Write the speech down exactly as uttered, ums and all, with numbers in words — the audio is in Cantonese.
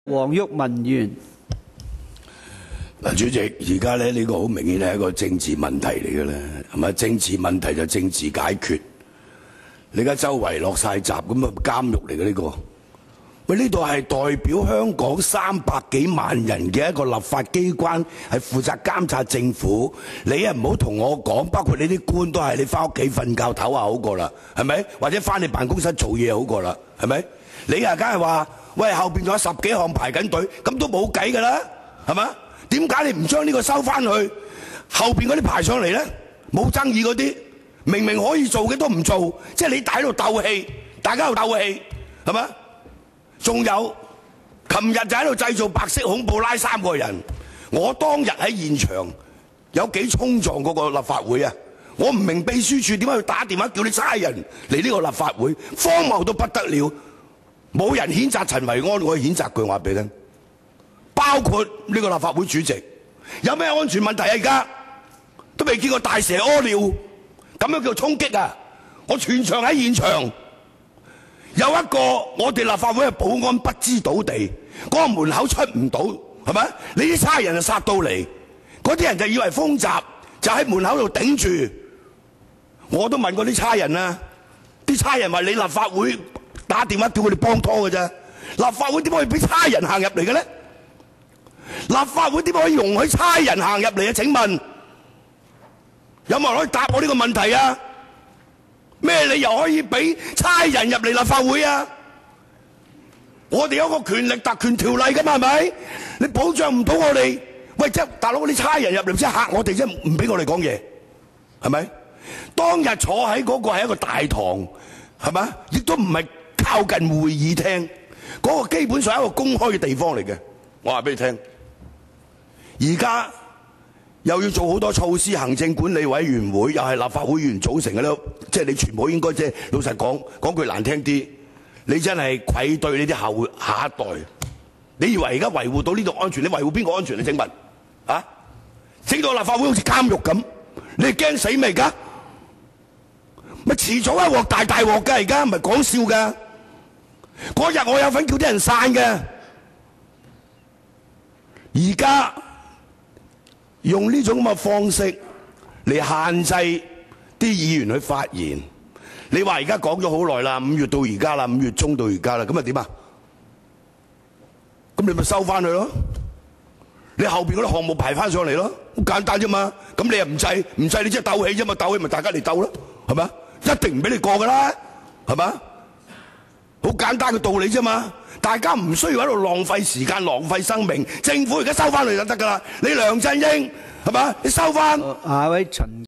黃毓民議員， 嗱，主席，而家咧呢個好明顯係一個政治問題嚟嘅啦，係咪？政治問題就政治解決。你而家周圍落晒閘咁啊，監獄嚟嘅呢個。喂，呢度係代表香港三百幾萬人嘅一個立法機關，係負責監察政府。你啊唔好同我講，包括你啲官都係你翻屋企瞓覺唞下好過啦，係咪？或者翻你辦公室做嘢好過啦，係咪？你啊梗係話。喂，後邊仲有十幾項排緊隊，咁都冇計㗎啦，係嘛？點解你唔將呢個收翻去？後邊嗰啲排上嚟咧，冇爭議嗰啲，明明可以做嘅都唔做，即係你喺度鬥氣，大家喺度鬥氣，係嘛？仲有，琴日就喺度製造白色恐怖，拉三個人。我當日喺現場有幾衝撞嗰個立法會啊！我唔明秘書處點解要打電話叫你差人嚟呢個立法會，荒謬到不得了。冇人譴責陳維安，我譴責佢話俾你聽，包括呢個立法會主席，有咩安全問題啊？而家都未見過大蛇屙尿，咁樣叫衝擊啊！我全場喺現場，有一個我哋立法會嘅保安不知倒地，嗰個門口出唔到，係咪？你啲差人就殺到嚟，嗰啲人就以為風閘，就喺門口度頂住。我都問過啲差人啊，啲差人話你立法會。打電話叫佢哋幫拖嘅啫，立法會點可以俾差人行入嚟嘅咧？立法會點可以容許差人行入嚟啊？請問有冇人可以答我呢個問題啊？咩理由可以俾差人入嚟立法會啊？我哋有個權力特權條例㗎嘛，係咪？你保障唔到我哋，喂，即係大佬啲差人入嚟即係嚇我哋，即係唔俾我哋講嘢，係咪？當日坐喺嗰個係一個大堂，係咪？亦都唔係。靠近會議廳，嗰個基本上係一個公開嘅地方嚟嘅。我話俾你聽，而家又要做好多措施，行政管理委員會又係立法會議員組成嘅咧，即係你全部應該即係老實講，講句難聽啲，你真係愧對你啲後下一代。你以為而家維護到呢度安全？你維護邊個安全？你請問啊？整到立法會好似監獄咁，你係驚死未？而家咪遲早一鑊大大鑊㗎，而家唔係講笑㗎。嗰日我有份叫啲人散嘅，而家用呢種咁嘅方式嚟限制啲議員去發言。你話而家講咗好耐啦，五月到而家啦，五月中到而家啦，咁啊點啊？咁你咪收翻佢咯，你後邊嗰啲項目排翻上嚟咯，好簡單啫嘛。咁你又唔制，唔制你即係鬥氣啫嘛，鬥氣咪大家嚟鬥咯，係咪？一定唔俾你過㗎啦，係嘛？好簡單嘅道理啫嘛，大家唔需要喺度浪費時間、浪費生命。政府而家收翻嚟就得㗎啦。你梁振英係嘛？你收翻。 下一位陳。